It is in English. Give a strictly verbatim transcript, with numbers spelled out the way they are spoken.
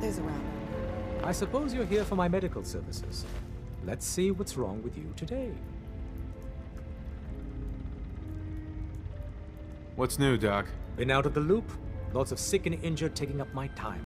There's a wrap. I suppose you're here for my medical services. Let's see what's wrong with you today. What's new, Doc? Been out of the loop. Lots of sick and injured taking up my time.